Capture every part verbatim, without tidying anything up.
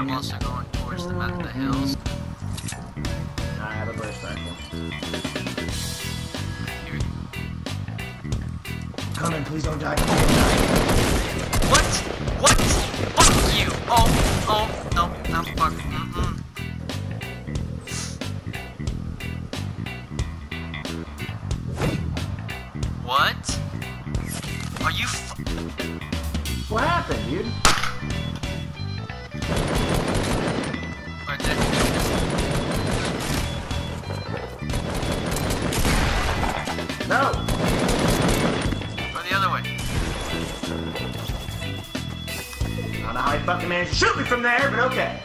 I'm also going towards the, the hills. I have a burst rifle. Here. Coming, please don't die. What? What? Fuck you! Oh, oh, no, no, fuck. Mm-mm. What? Are you f- What happened, dude? Or did No! Or the other way? I don't know how he fucking managed to shoot me from there, but okay.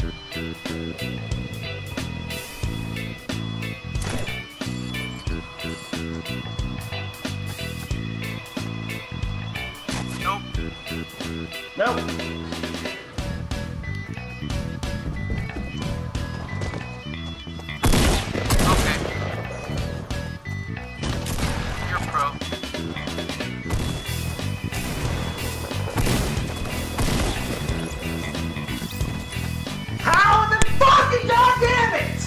Nope. Nope. Okay. You're a pro. How the fucking goddamn it!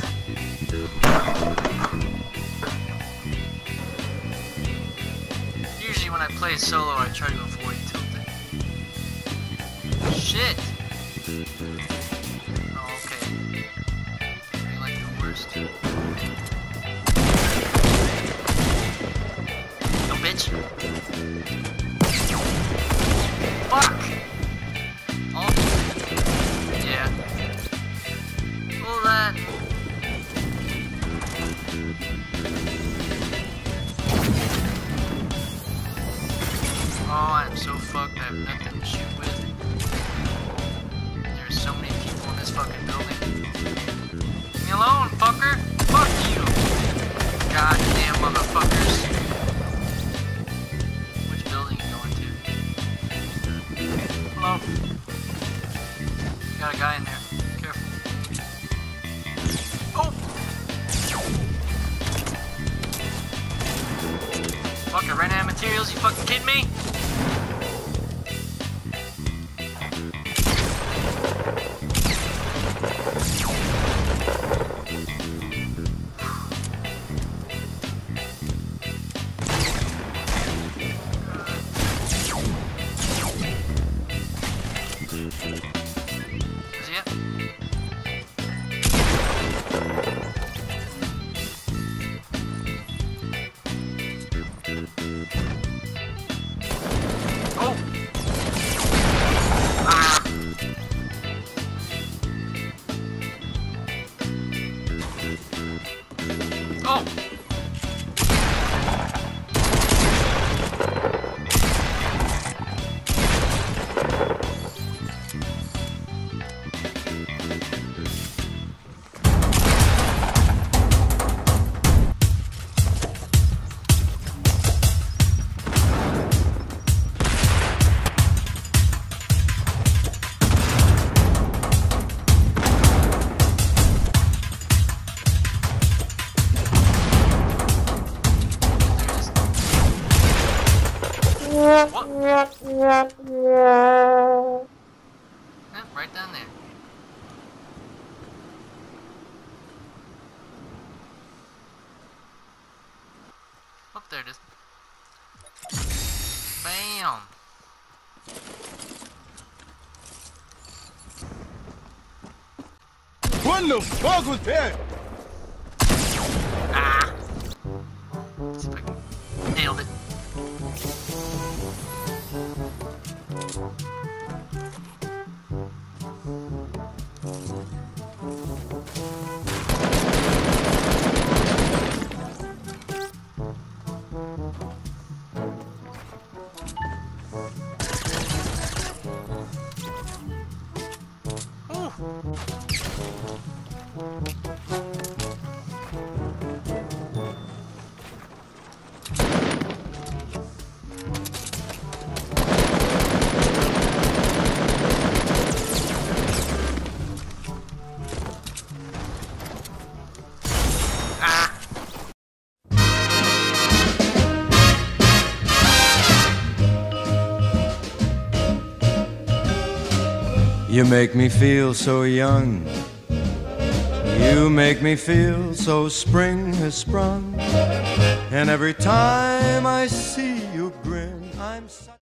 Usually when I play solo, I try to avoid tilting. Shit! Oh, okay. You're like the worst. No, bitch! Fuck! Oh. Yeah. All that. Oh, I'm so fucked. I have nothing to shoot with. There's so many people in this fucking building. Leave me alone, fucker! Fuck you! Goddamn motherfuckers. Which building are you going to? Hello? Got a guy in there. Careful. Oh! Fuck, I ran out of materials, you fucking kidding me? Is he it? Oh! Ah! Oh! What? Yeah, right down there. Oh, there it is. Bam! What the fuck was that? Ah! Let's see if I can nailed it. You make me feel so young. You make me feel so spring has sprung. And every time I see you grin, I'm so